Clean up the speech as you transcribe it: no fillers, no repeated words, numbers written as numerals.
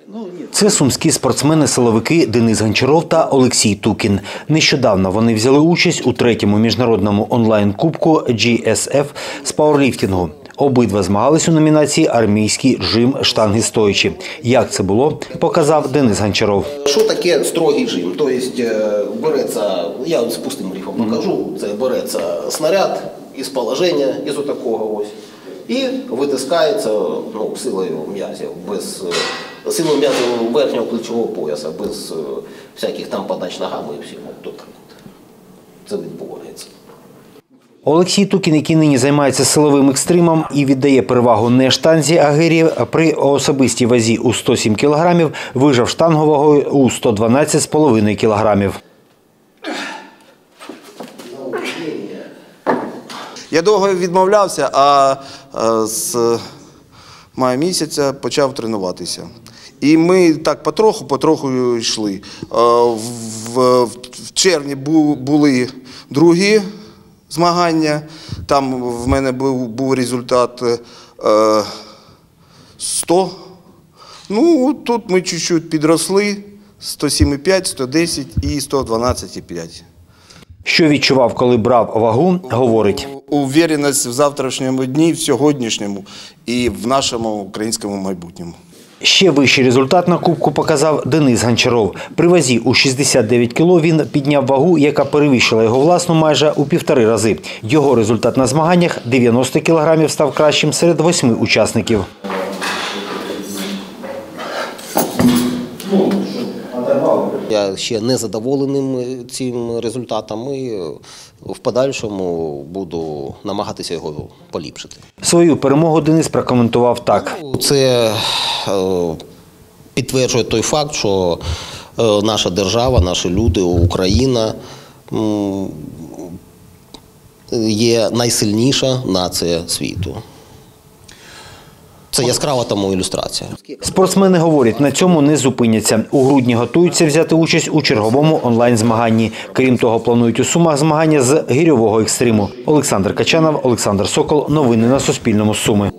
Це сумські спортсмени-силовики Денис Гончаров та Олексій Тукін. Нещодавно вони взяли участь у 3-му міжнародному онлайн-кубку GSF з пауерліфтингу. Обидва змагались у номінації «Армійський жим штанги стоячи». Як це було, показав Денис Гончаров. Що таке строгий жим? Тобто береться, я з пустим грифом покажу, це береться снаряд із положення, із отакого ось, і витискається силою м'язів, силою м'язів верхнього плечового пояса, без всяких там подач ногами і всього. Тобто це відбувається. Олексій Тукін, який нині займається силовим екстримом і віддає перевагу не штанзі, а гирі, при особистій вазі у 107 кг вижав штангу вагою у 112,5 кг. Я довго відмовлявся, а з мая місяця почав тренуватися. І ми так потроху йшли. В червні були другі змагання, там в мене був результат 100. Ну, тут ми чуть-чуть підросли, 107,5, 110 і 112,5. Що відчував, коли брав вагу, говорить. Увереність в завтрашньому дні, в сьогоднішньому і в нашому українському майбутньому. Ще вищий результат на кубку показав Денис Гончаров. При вазі у 69 кг він підняв вагу, яка перевищила його власну майже у 1,5 рази. Його результат на змаганнях – 90 кг, став кращим серед 8 учасників. Я ще не задоволеним цим результатом і в подальшому буду намагатися його поліпшити. Свою перемогу Денис прокоментував так. Це підтверджує той факт, що наша держава, наші люди, Україна є найсильніша нація світу. Це яскрава тому ілюстрація. Спортсмени говорять, на цьому не зупиняться. У грудні готуються взяти участь у черговому онлайн-змаганні. Крім того, планують у Сумах змагання з гірьового екстриму. Олександр Качанов, Олександр Сокол. Новини на Суспільному. Суми.